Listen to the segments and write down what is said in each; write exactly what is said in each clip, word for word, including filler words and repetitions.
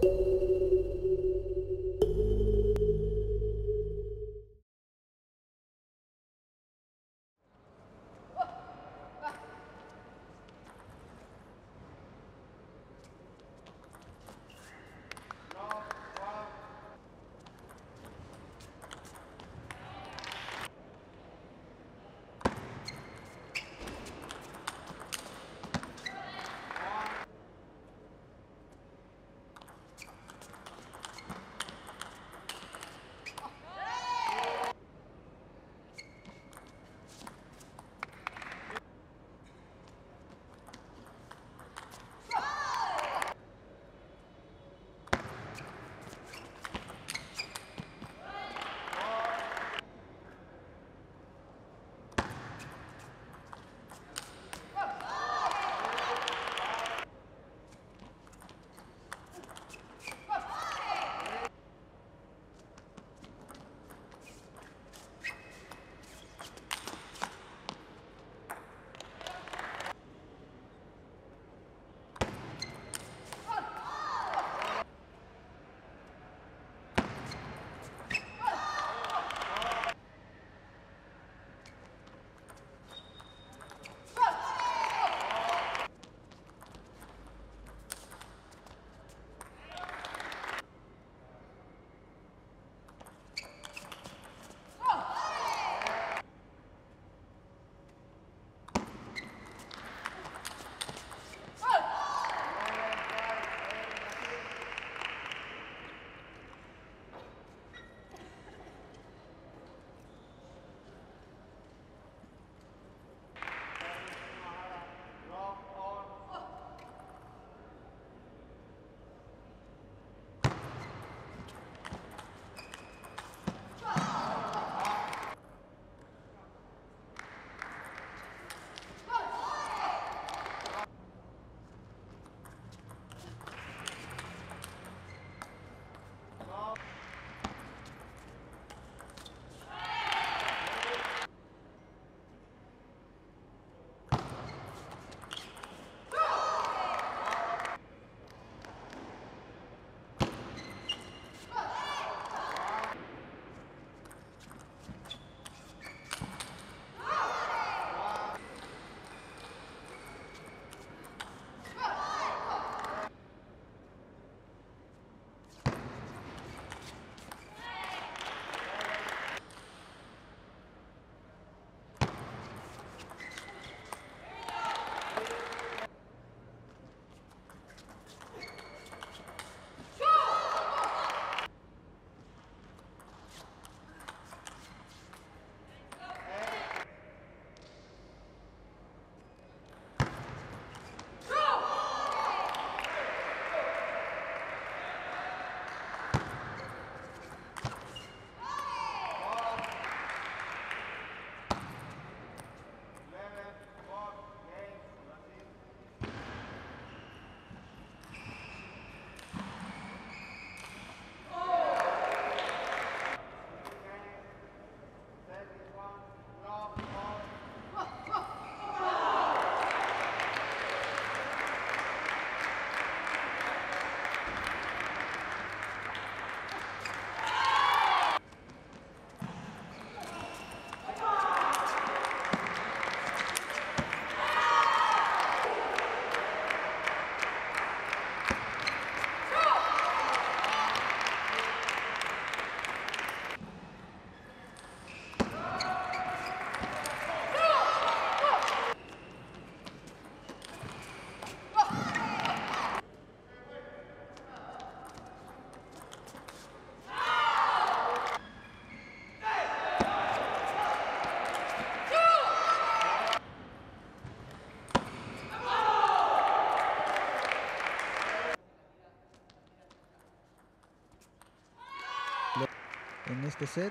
En este set,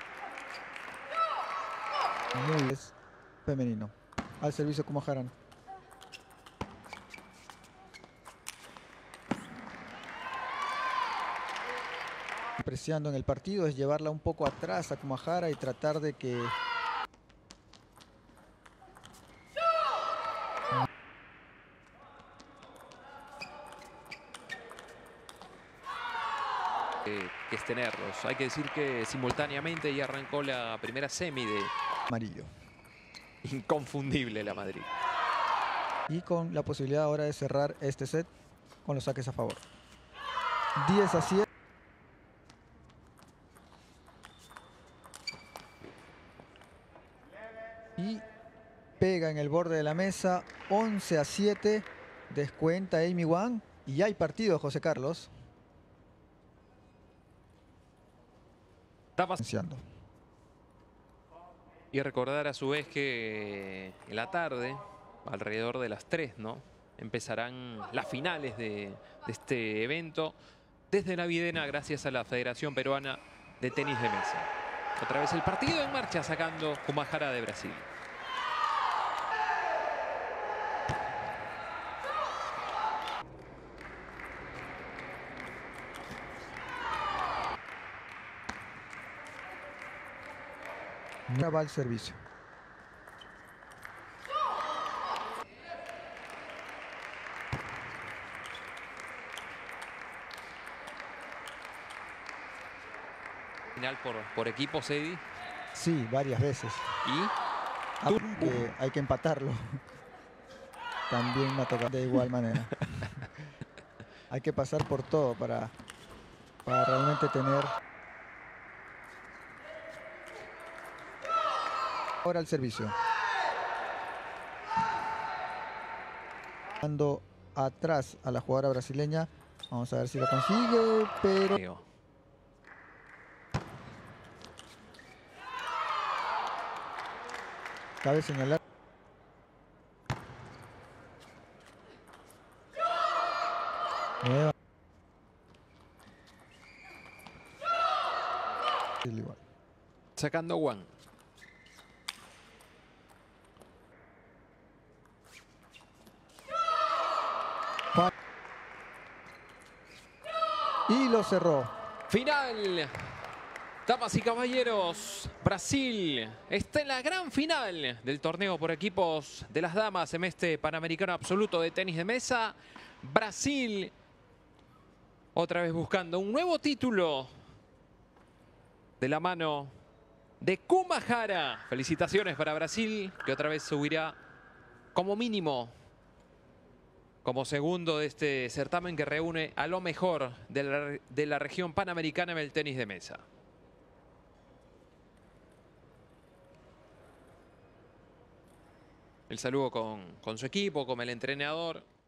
muy femenino. Al servicio como Haran. Apreciando en el partido es llevarla un poco atrás a Kumahara y tratar de que eh, que es tenerlos. Hay que decir que simultáneamente ya arrancó la primera semi de Amarillo. inconfundible la Madrid. Y con la posibilidad ahora de cerrar este set con los saques a favor. diez a siete. Y pega en el borde de la mesa. once a siete. Descuenta Amy Wang. Y ya hay partido, José Carlos. Iniciando. Y recordar a su vez que en la tarde, alrededor de las tres, ¿no?, empezarán las finales de, de este evento desde la Videna, gracias a la Federación Peruana de Tenis de Mesa. Otra vez el partido en marcha, sacando Kumahara de Brasil. No va al servicio. Final por, por equipos, Eddie. Sí, varias veces. Y Aunque hay que empatarlo. También me ha tocado de igual manera. Hay que pasar por todo para, para realmente tener. Ahora el servicio. Dando atrás a la jugadora brasileña. Vamos a ver si lo consigue, pero cabe señalar. Nueva. Igual. Sacando Wang. Y lo cerró. Final. Damas y caballeros, Brasil está en la gran final del torneo por equipos de las damas en este Panamericano Absoluto de Tenis de Mesa. Brasil otra vez buscando un nuevo título de la mano de Kumahara. Felicitaciones para Brasil, que otra vez subirá como mínimo como segundo de este certamen que reúne a lo mejor de la, de la región panamericana en el tenis de mesa. El saludo con, con su equipo, con el entrenador.